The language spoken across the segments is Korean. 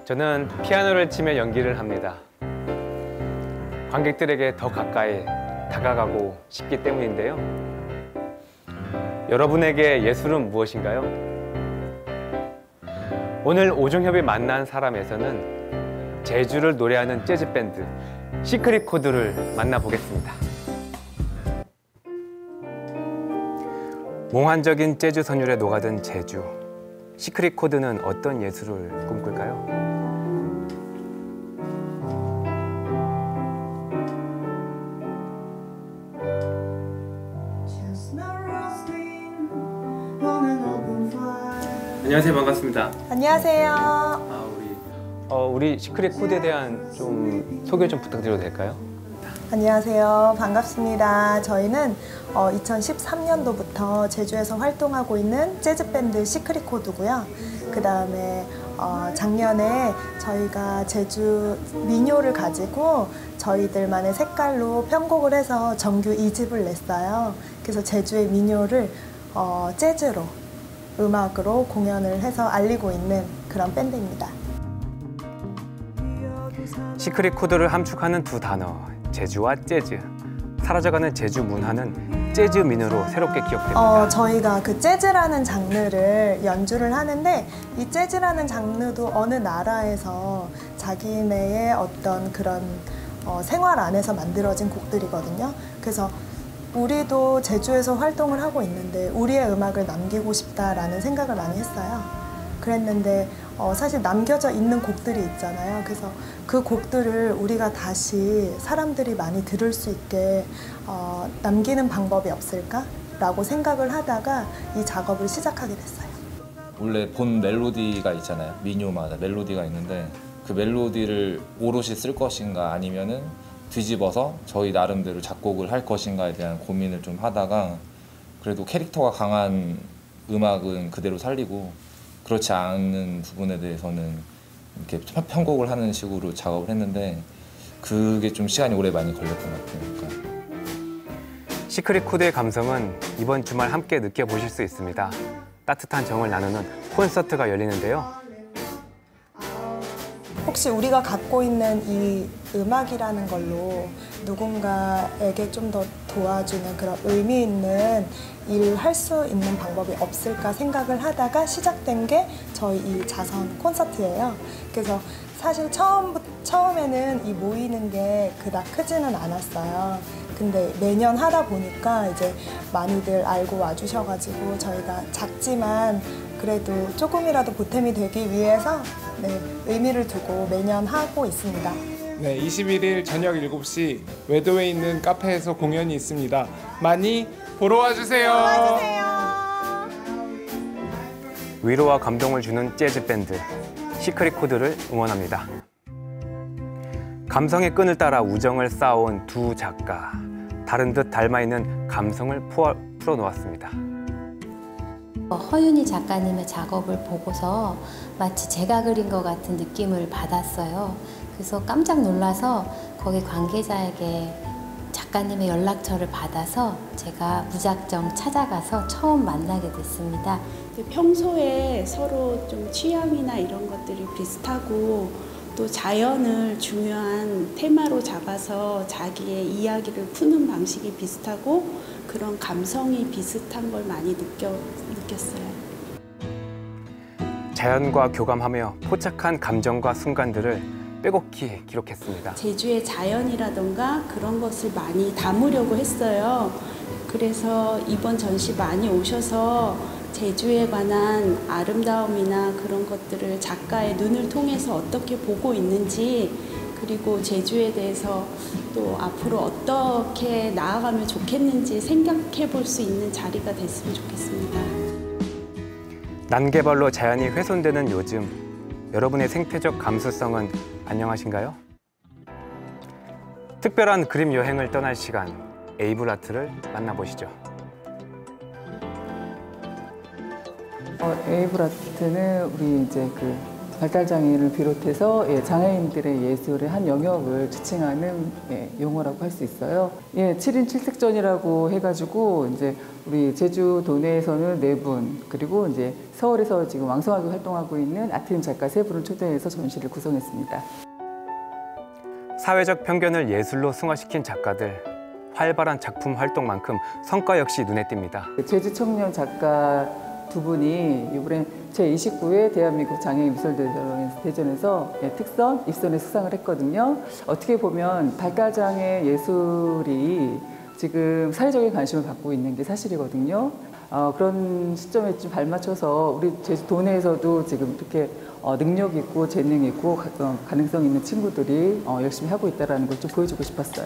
저는 피아노를 치며 연기를 합니다. 관객들에게 더 가까이 다가가고 싶기 때문인데요. 여러분에게 예술은 무엇인가요? 오늘 오종협이 만난 사람에서는 제주를 노래하는 재즈밴드 시크릿 코드를 만나보겠습니다. 몽환적인 재즈 선율에 녹아든 제주. 시크릿 코드는 어떤 예술을 꿈꿀까요? 안녕하세요. 반갑습니다. 안녕하세요. 우리 시크릿 코드에 대한 좀 소개 좀 부탁드려도 될까요? 안녕하세요. 반갑습니다. 저희는 2013년도부터 제주에서 활동하고 있는 재즈밴드 시크릿 코드고요. 그 다음에 작년에 저희가 제주 민요를 가지고 저희들만의 색깔로 편곡을 해서 정규 2집을 냈어요. 그래서 제주의 민요를 재즈로, 음악으로 공연을 해서 알리고 있는 그런 밴드입니다. 시크릿 코드를 함축하는 두 단어, 제주와 재즈. 사라져가는 제주 문화는 재즈 민요로 새롭게 기억됩니다. 저희가 그 재즈라는 장르를 연주를 하는데 이 재즈라는 장르도 어느 나라에서 자기네의 어떤 그런 생활 안에서 만들어진 곡들이거든요. 그래서 우리도 제주에서 활동을 하고 있는데 우리의 음악을 남기고 싶다라는 생각을 많이 했어요. 그랬는데 사실 남겨져 있는 곡들이 있잖아요. 그래서 그 곡들을 우리가 다시 사람들이 많이 들을 수 있게 남기는 방법이 없을까라고 생각을 하다가 이 작업을 시작하게 됐어요. 원래 본 멜로디가 있잖아요. 민요마다 멜로디가 있는데 그 멜로디를 오롯이 쓸 것인가 아니면은 뒤집어서 저희 나름대로 작곡을 할 것인가에 대한 고민을 좀 하다가 그래도 캐릭터가 강한 음악은 그대로 살리고 그렇지 않은 부분에 대해서는 이렇게 편곡을 하는 식으로 작업을 했는데 그게 좀 시간이 오래 많이 걸렸던 것 같아요. 그러니까. 시크릿 코드의 감성은 이번 주말 함께 느껴보실 수 있습니다. 따뜻한 정을 나누는 콘서트가 열리는데요. 혹시 우리가 갖고 있는 이 음악이라는 걸로 누군가에게 좀 더 도와주는 그런 의미 있는 일을 할 수 있는 방법이 없을까 생각을 하다가 시작된 게 저희 이 자선 콘서트예요. 그래서 사실 처음에는 이 모이는 게 그닥 크지는 않았어요. 근데 매년 하다 보니까 이제 많이들 알고 와주셔가지고 저희가 작지만 그래도 조금이라도 보탬이 되기 위해서 의미를 두고 매년 하고 있습니다. 네, 21일 저녁 7시 외도에 있는 카페에서 공연이 있습니다. 많이 보러 와주세요. 위로와 감동을 주는 재즈 밴드 시크릿 코드를 응원합니다. 감성의 끈을 따라 우정을 쌓아온 두 작가. 다른 듯 닮아있는 감성을 풀어놓았습니다. 허윤희 작가님의 작업을 보고서 마치 제가 그린 것 같은 느낌을 받았어요. 그래서 깜짝 놀라서 거기 관계자에게 작가님의 연락처를 받아서 제가 무작정 찾아가서 처음 만나게 됐습니다. 평소에 서로 좀 취향이나 이런 것들이 비슷하고 또 자연을 중요한 테마로 잡아서 자기의 이야기를 푸는 방식이 비슷하고 그런 감성이 비슷한 걸 많이 느꼈어요. 자연과 교감하며 포착한 감정과 순간들을 빼곡히 기록했습니다. 제주의 자연이라던가 그런 것을 많이 담으려고 했어요. 그래서 이번 전시 많이 오셔서 제주에 관한 아름다움이나 그런 것들을 작가의 눈을 통해서 어떻게 보고 있는지 그리고 제주에 대해서 또 앞으로 어떻게 나아가면 좋겠는지 생각해 볼 수 있는 자리가 됐으면 좋겠습니다. 난개발로 자연이 훼손되는 요즘 여러분의 생태적 감수성은 안녕하신가요? 특별한 그림 여행을 떠날 시간 에이블아트를 만나보시죠. 에이블아트는 우리 이제 발달장애인을 비롯해서 장애인들의 예술의 한 영역을 지칭하는 용어라고 할 수 있어요. 7인 7색전이라고 해가지고 이제 우리 제주도 내에서는 4분, 그리고 이제 서울에서 지금 왕성하게 활동하고 있는 아트림 작가 3분을 초대해서 전시를 구성했습니다. 사회적 편견을 예술로 승화시킨 작가들, 활발한 작품 활동만큼 성과 역시 눈에 띕니다. 제주 청년 작가 2분이 이번에 제29회 대한민국 장애인 미술대전에서 특선, 입선에 수상을 했거든요. 어떻게 보면 발달장애 예술이 지금 사회적인 관심을 받고 있는 게 사실이거든요. 그런 시점에 좀 발맞춰서 우리 제주도 내에서도 지금 이렇게 능력 있고 재능 있고 가능성 있는 친구들이 열심히 하고 있다는 걸 좀 보여주고 싶었어요.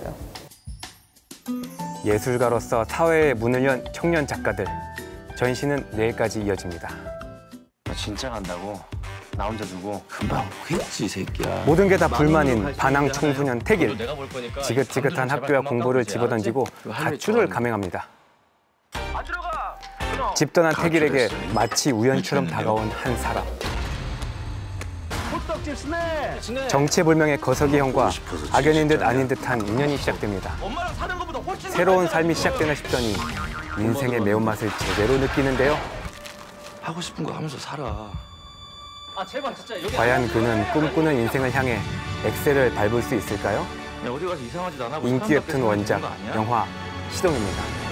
예술가로서 사회에 문을 연 청년 작가들. 전시는 내일까지 이어집니다. 진짜 간다고? 나 혼자 두고? 금방 오겠지, 새끼야. 모든 게 다 불만인 반항 청소년 태길. 지긋지긋한 학교와 공부를 집어던지고 가출을 감행합니다. 집 떠난 태길에게 마치 우연처럼 다가온 한 사람. 정체불명의 거석이 형과 악연인 듯 아닌 듯한 인연이 시작됩니다. 새로운 삶이 시작되나 싶더니 인생의 매운맛을 제대로 느끼는데요. 하고 싶은 거 하면서 살아. 제발 진짜 여기. 과연 그는 꿈꾸는 인생을 향해 엑셀을 밟을 수 있을까요? 어디 가서 이상하지도 않아. 인기 웹툰 원작, 영화 시동입니다.